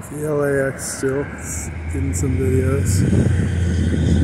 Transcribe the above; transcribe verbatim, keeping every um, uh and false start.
The L A X still getting some videos.